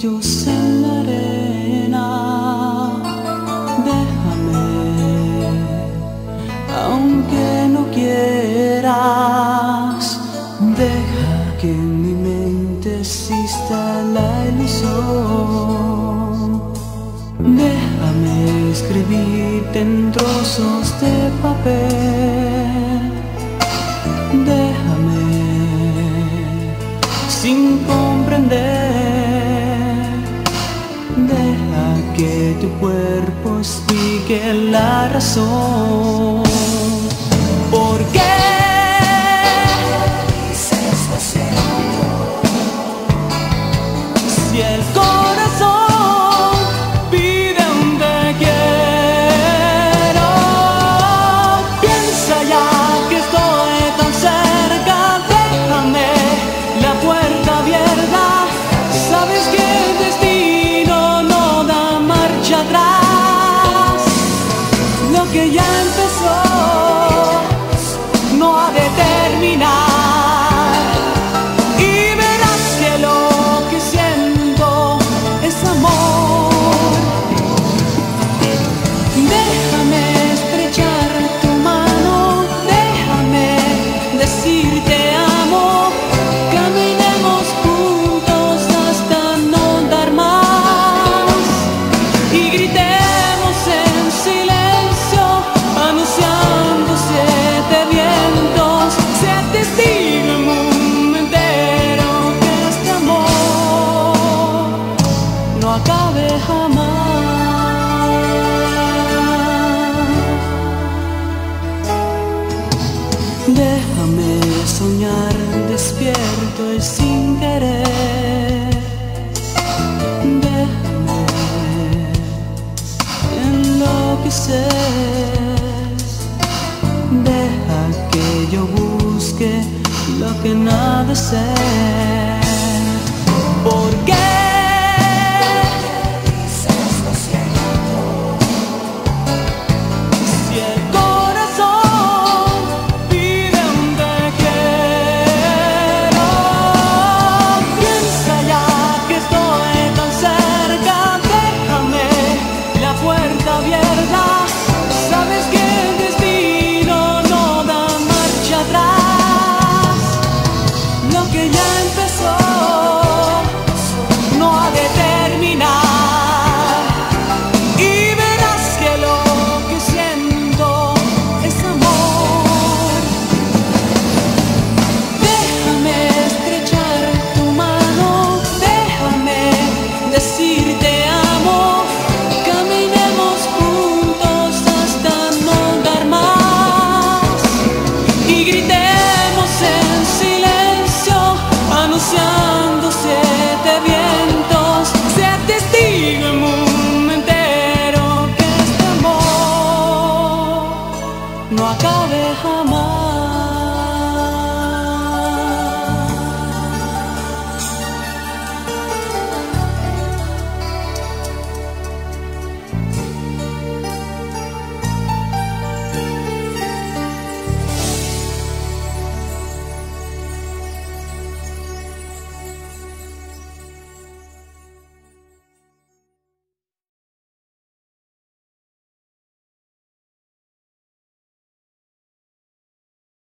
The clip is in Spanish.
brillos en la arena. Déjame, aunque no quieras, deja que en mi mente exista la ilusión. Déjame escribirte en trozos de papel. Déjame, sin comprender, deja que tu cuerpo explique la razón. ¿Por qué dices lo siento? Si el corazón pide un te quiero, piensa ya que estoy tan cerca. Déjame la puerta abierta. Sabes que el destino no da marcha atrás. Lo que ya empezó no ha de terminar. Y verás que lo que siento es amor. Déjame estrechar tu mano. Déjame decirte amo. Caminemos juntos hasta no dar más. Y gritemos en silencio, anunciando 7 vientos. Sea testigo el mundo entero que este amor no acabe jamás. Déjame soñar despierto y sin querer. Déjame enloquecer. Deja que yo busque lo que nada de ser. ¿Por qué dices lo siento? Si el corazón pide un te quiero, piensa ya que estoy tan cerca. Déjame la puerta abierta. Sabes que el destino no da marcha atrás. Lo que ya empezó no ha de terminar. Y verás que lo que siento es amor. Déjame estrechar tu mano. Déjame decirte amo. Caminemos juntos hasta no dar más. Y gritemos en silencio, anunciando 7 vientos. Sea testigo el mundo entero que este amor no acabe jamás.